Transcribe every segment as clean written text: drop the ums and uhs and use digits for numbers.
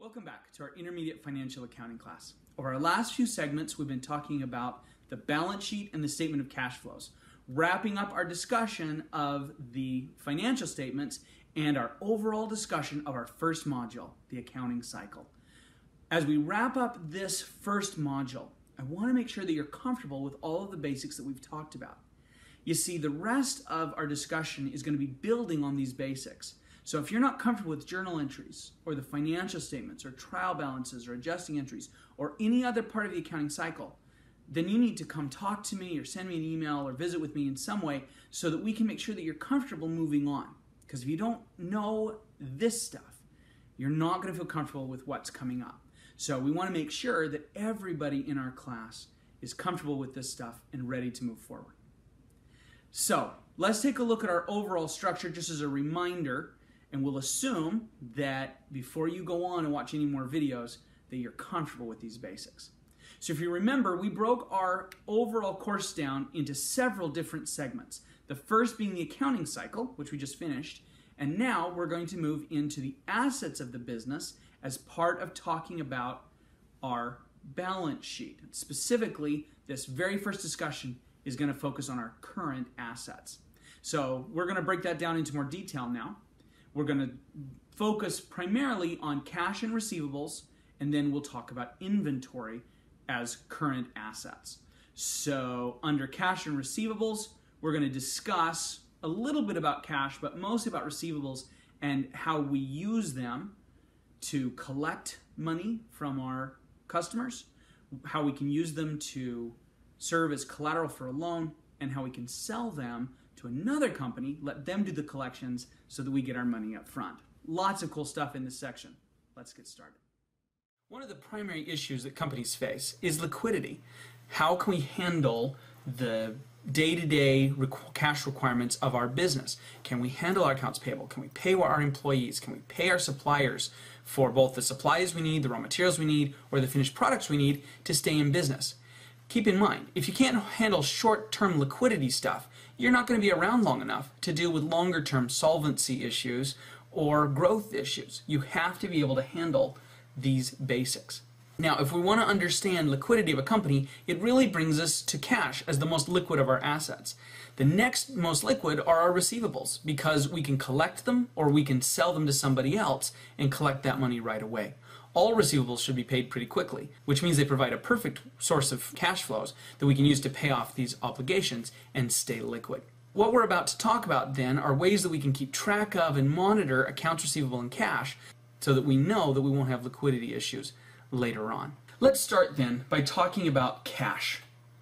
Welcome back to our intermediate financial accounting class. Over our last few segments, we've been talking about the balance sheet and the statement of cash flows, wrapping up our discussion of the financial statements and our overall discussion of our first module, the accounting cycle. As we wrap up this first module, I want to make sure that you're comfortable with all of the basics that we've talked about. You see, the rest of our discussion is going to be building on these basics. So if you're not comfortable with journal entries or the financial statements or trial balances or adjusting entries or any other part of the accounting cycle, then you need to come talk to me or send me an email or visit with me in some way so that we can make sure that you're comfortable moving on. Because if you don't know this stuff, you're not going to feel comfortable with what's coming up. So we want to make sure that everybody in our class is comfortable with this stuff and ready to move forward. So let's take a look at our overall structure just as a reminder. And we'll assume that before you go on and watch any more videos, that you're comfortable with these basics. So if you remember, we broke our overall course down into several different segments. The first being the accounting cycle, which we just finished. And now we're going to move into the assets of the business as part of talking about our balance sheet. Specifically, this very first discussion is going to focus on our current assets. So we're going to break that down into more detail now. We're going to focus primarily on cash and receivables, and then we'll talk about inventory as current assets. So under cash and receivables, we're going to discuss a little bit about cash, but mostly about receivables and how we use them to collect money from our customers, how we can use them to serve as collateral for a loan, and how we can sell them to another company, let them do the collections so that we get our money up front. Lots of cool stuff in this section. Let's get started. One of the primary issues that companies face is liquidity. How can we handle the day-to-day cash requirements of our business? Can we handle our accounts payable? Can we pay our employees? Can we pay our suppliers for both the supplies we need, the raw materials we need, or the finished products we need to stay in business? Keep in mind, if you can't handle short-term liquidity stuff, you're not going to be around long enough to deal with longer-term solvency issues or growth issues. You have to be able to handle these basics. Now, if we want to understand liquidity of a company, it really brings us to cash as the most liquid of our assets. The next most liquid are our receivables because we can collect them or we can sell them to somebody else and collect that money right away. All receivables should be paid pretty quickly, which means they provide a perfect source of cash flows that we can use to pay off these obligations and stay liquid. What we're about to talk about then are ways that we can keep track of and monitor accounts receivable and cash so that we know that we won't have liquidity issues later on. Let's start then by talking about cash.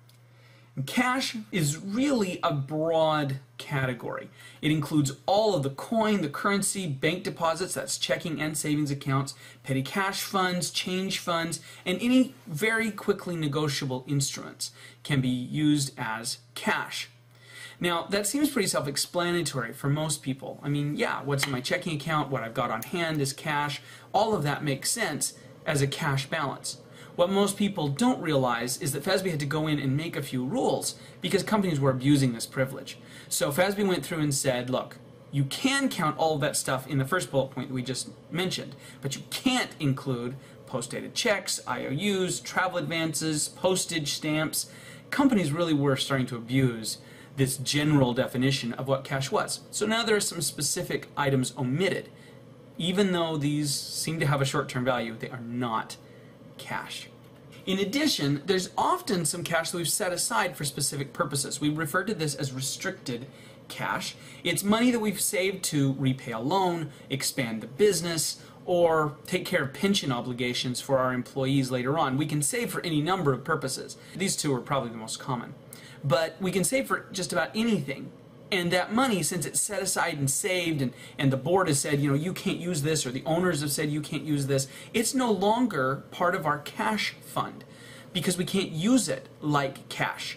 Cash is really a broad category. It includes all of the coin, the currency, bank deposits, that's checking and savings accounts, petty cash funds, change funds, and any very quickly negotiable instruments can be used as cash. Now, that seems pretty self-explanatory for most people. I mean, yeah, what's in my checking account, what I've got on hand is cash. All of that makes sense as a cash balance. What most people don't realize is that FASB had to go in and make a few rules because companies were abusing this privilege. So FASB went through and said, look, you can count all of that stuff in the first bullet point that we just mentioned, but you can't include post-dated checks, IOUs, travel advances, postage stamps. Companies really were starting to abuse this general definition of what cash was. So now there are some specific items omitted. Even though these seem to have a short-term value, they are not cash. In addition, there's often some cash that we've set aside for specific purposes. We refer to this as restricted cash. It's money that we've saved to repay a loan, expand the business, or take care of pension obligations for our employees later on. We can save for any number of purposes. These two are probably the most common. But we can save for just about anything. And that money, since it's set aside and saved, and the board has said, you know, you can't use this, or the owners have said you can't use this, it's no longer part of our cash fund because we can't use it like cash.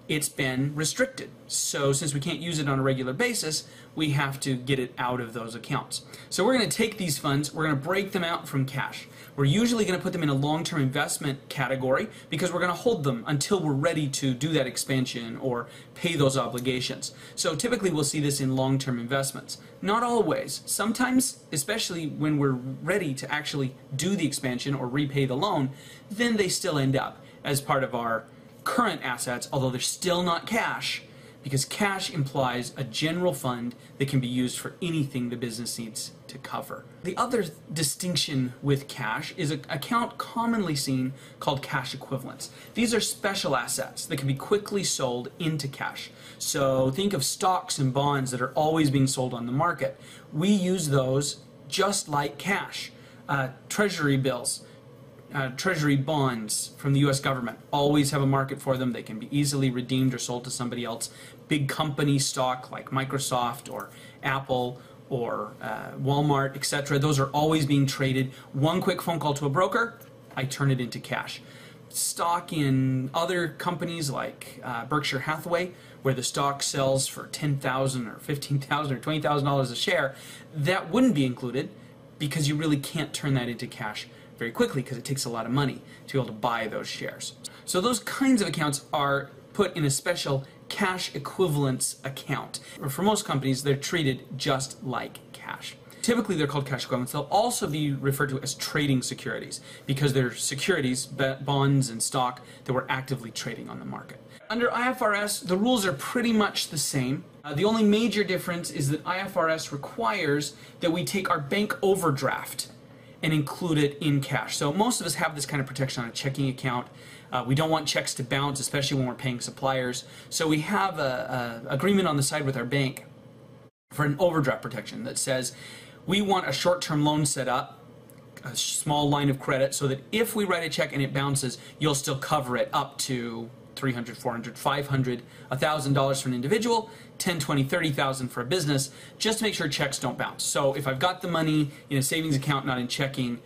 it's been restricted. So since we can't use it on a regular basis, we have to get it out of those accounts. So we're going to take these funds, we're going to break them out from cash. We're usually going to put them in a long-term investment category because we're going to hold them until we're ready to do that expansion or pay those obligations. So typically we'll see this in long-term investments. Not always. Sometimes, especially when we're ready to actually do the expansion or repay the loan, then they still end up as part of our current assets, although they're still not cash, because cash implies a general fund that can be used for anything the business needs to cover. The other distinction with cash is an account commonly seen called cash equivalents. These are special assets that can be quickly sold into cash. So think of stocks and bonds that are always being sold on the market. We use those just like cash. Treasury bills. Treasury bonds from the U.S. government always have a market for them. They can be easily redeemed or sold to somebody else. Big company stock like Microsoft or Apple or Walmart, etc. Those are always being traded. One quick phone call to a broker, I turn it into cash. Stock in other companies like Berkshire Hathaway, where the stock sells for $10,000 or $15,000 or $20,000 a share, that wouldn't be included because you really can't turn that into cash very quickly because it takes a lot of money to be able to buy those shares. So those kinds of accounts are put in a special cash equivalence account. For most companies, they're treated just like cash. Typically, they're called cash equivalents. They'll also be referred to as trading securities because they're securities, bonds, and stock that we're actively trading on the market. Under IFRS, the rules are pretty much the same. The only major difference is that IFRS requires that we take our bank overdraft and include it in cash. So most of us have this kind of protection on a checking account. We don't want checks to bounce, especially when we're paying suppliers. So we have an agreement on the side with our bank for an overdraft protection that says we want a short-term loan set up, a small line of credit, so that if we write a check and it bounces, you'll still cover it up to $300, $400, $500, $1,000 for an individual, $10,000, $20,000, $30,000 for a business, just to make sure checks don't bounce. So if I've got the money in a savings account, not in checking,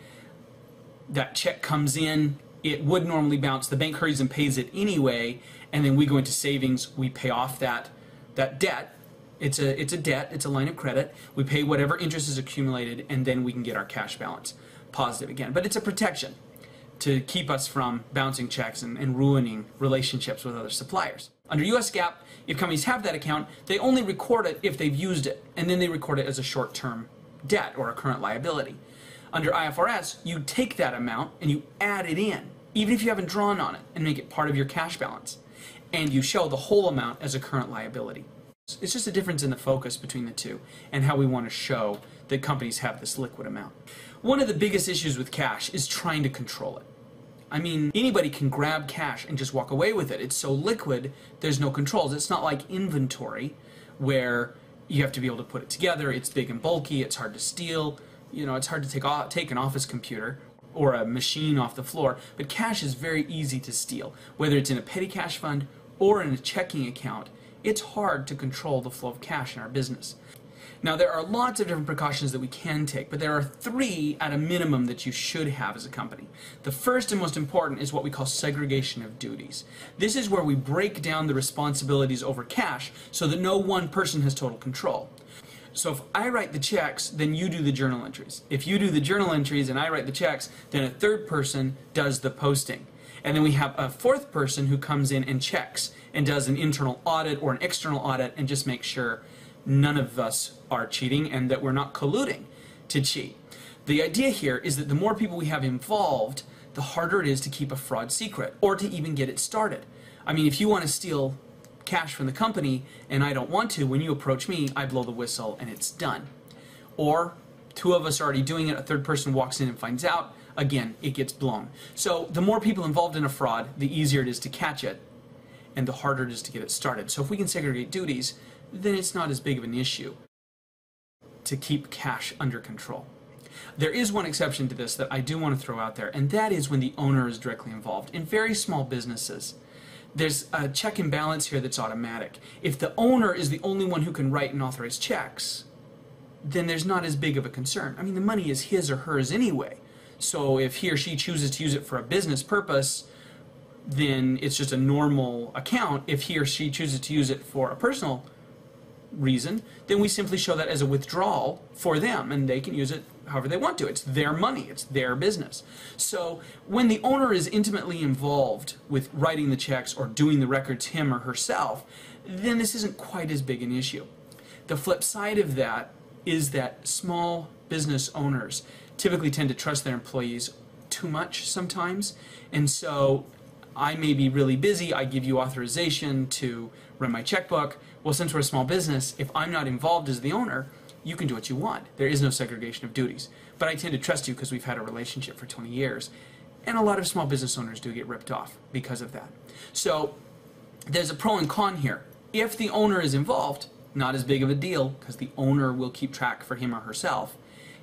that check comes in, it would normally bounce. The bank hurries and pays it anyway, and then we go into savings, we pay off that debt. It's a debt, it's a line of credit. We pay whatever interest is accumulated, and then we can get our cash balance positive again. But it's a protection to keep us from bouncing checks and ruining relationships with other suppliers. Under US GAAP, if companies have that account, they only record it if they've used it, and then they record it as a short-term debt or a current liability. Under IFRS, you take that amount and you add it in, even if you haven't drawn on it, and make it part of your cash balance. And you show the whole amount as a current liability. It's just a difference in the focus between the two and how we want to show that companies have this liquid amount. One of the biggest issues with cash is trying to control it. I mean, anybody can grab cash and just walk away with it. It's so liquid, there's no controls. It's not like inventory where you have to be able to put it together. It's big and bulky, it's hard to steal. You know, it's hard to take an office computer or a machine off the floor, but cash is very easy to steal. Whether it's in a petty cash fund or in a checking account, it's hard to control the flow of cash in our business. Now, there are lots of different precautions that we can take, but there are 3 at a minimum that you should have as a company. The first and most important is what we call segregation of duties. This is where we break down the responsibilities over cash so that no one person has total control. So if I write the checks, then you do the journal entries. If you do the journal entries and I write the checks, then a third person does the posting. And then we have a fourth person who comes in and checks and does an internal audit or an external audit and just makes sure none of us are cheating and that we're not colluding to cheat. The idea here is that the more people we have involved, the harder it is to keep a fraud secret or to even get it started. I mean, if you want to steal cash from the company and I don't want to, when you approach me, I blow the whistle and it's done. Or 2 of us are already doing it, a third person walks in and finds out, again, it gets blown. So the more people involved in a fraud, the easier it is to catch it and the harder it is to get it started. So if we can segregate duties, then it's not as big of an issue to keep cash under control. There is one exception to this that I do want to throw out there, and that is when the owner is directly involved. In very small businesses, there's a check and balance here that's automatic. If the owner is the only one who can write and authorize checks, then there's not as big of a concern. I mean, the money is his or hers anyway. So if he or she chooses to use it for a business purpose, then it's just a normal account. If he or she chooses to use it for a personal reason, then we simply show that as a withdrawal for them, and they can use it however they want to. It's their money, it's their business. So when the owner is intimately involved with writing the checks or doing the records him or herself, then this isn't quite as big an issue. The flip side of that is that small business owners typically tend to trust their employees too much sometimes, and so I may be really busy, I give you authorization to run my checkbook. Well, since we're a small business, if I'm not involved as the owner, you can do what you want. There is no segregation of duties. But I tend to trust you because we've had a relationship for 20 years. And a lot of small business owners do get ripped off because of that. So there's a pro and con here. If the owner is involved, not as big of a deal because the owner will keep track for him or herself.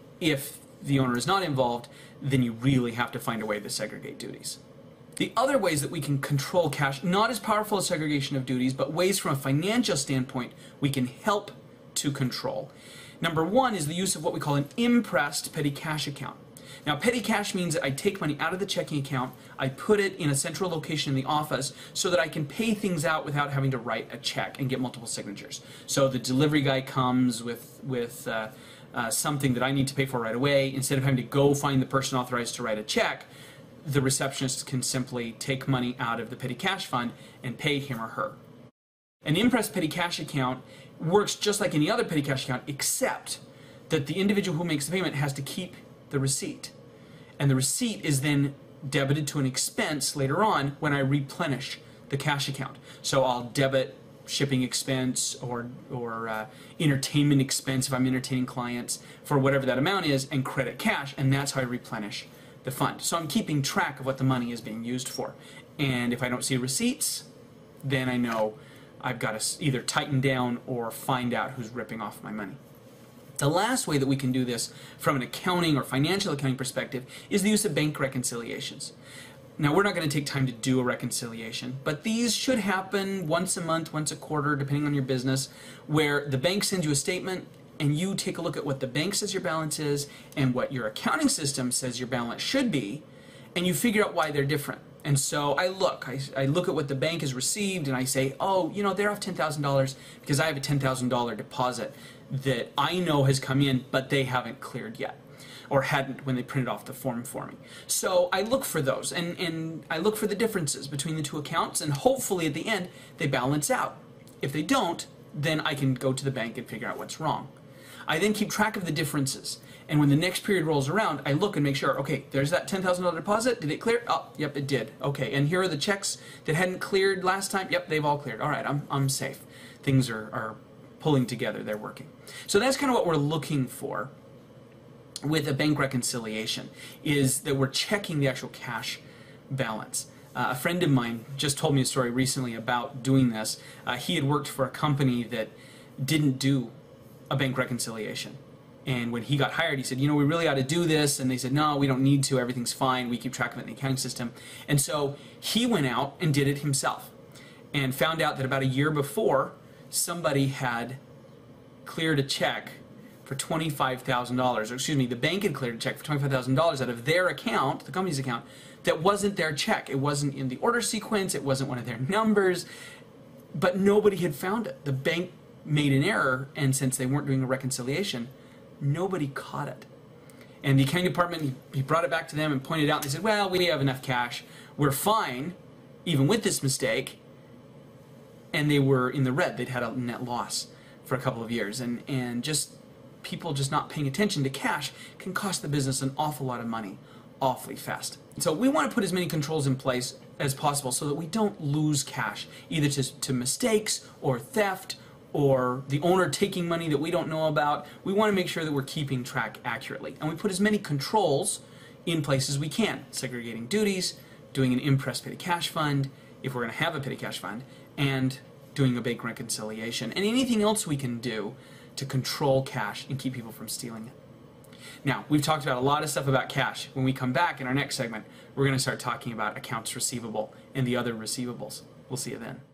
If the owner is not involved, then you really have to find a way to segregate duties. The other ways that we can control cash, not as powerful as segregation of duties, but ways from a financial standpoint we can help to control. Number one is the use of what we call an impressed petty cash account. Now, petty cash means that I take money out of the checking account, I put it in a central location in the office so that I can pay things out without having to write a check and get multiple signatures. So the delivery guy comes with something that I need to pay for right away. Instead of having to go find the person authorized to write a check, the receptionist can simply take money out of the petty cash fund and pay him or her. An impressed petty cash account works just like any other petty cash account, except that the individual who makes the payment has to keep the receipt. And the receipt is then debited to an expense later on when I replenish the cash account. So I'll debit shipping expense or entertainment expense if I'm entertaining clients for whatever that amount is, and credit cash, and that's how I replenish the fund. So I'm keeping track of what the money is being used for. And if I don't see receipts, then I know I've got to either tighten down or find out who's ripping off my money. The last way that we can do this from an accounting or financial accounting perspective is the use of bank reconciliations. Now, we're not going to take time to do a reconciliation, but these should happen once a month, once a quarter, depending on your business, where the bank sends you a statement and you take a look at what the bank says your balance is and what your accounting system says your balance should be, and you figure out why they're different. And so I look at what the bank has received, and I say, oh, you know, they're off $10,000 because I have a $10,000 deposit that I know has come in, but they haven't cleared yet, or hadn't when they printed off the form for me. So I look for those, and I look for the differences between the two accounts, and hopefully at the end they balance out. If they don't, then I can go to the bank and figure out what's wrong. I then keep track of the differences, and when the next period rolls around, I look and make sure, okay, there's that $10,000 deposit, did it clear? Oh, yep, it did. Okay, and here are the checks that hadn't cleared last time. Yep, they've all cleared. All right, I'm safe. Things are pulling together, they're working. So that's kind of what we're looking for with a bank reconciliation, is that we're checking the actual cash balance. A friend of mine just told me a story recently about doing this. He had worked for a company that didn't do a bank reconciliation. And when he got hired, he said, you know, we really ought to do this. And they said, no, we don't need to. Everything's fine. We keep track of it in the accounting system. And so he went out and did it himself and found out that about a year before, somebody had cleared a check for $25,000. Or excuse me, the bank had cleared a check for $25,000 out of their account, the company's account, that wasn't their check. It wasn't in the order sequence. It wasn't one of their numbers. But nobody had found it. The bank made an error, and since they weren't doing a reconciliation, nobody caught it. And the accounting department, he brought it back to them and pointed out, and they said, well, we have enough cash. We're fine, even with this mistake. And they were in the red. They'd had a net loss for a couple of years. And just people just not paying attention to cash can cost the business an awful lot of money awfully fast. So we want to put as many controls in place as possible so that we don't lose cash, either to mistakes or theft or the owner taking money that we don't know about. We want to make sure that we're keeping track accurately. And we put as many controls in place as we can, segregating duties, doing an impressed petty cash fund, if we're going to have a petty cash fund, and doing a bank reconciliation, and anything else we can do to control cash and keep people from stealing it. Now, we've talked about a lot of stuff about cash. When we come back in our next segment, we're going to start talking about accounts receivable and the other receivables. We'll see you then.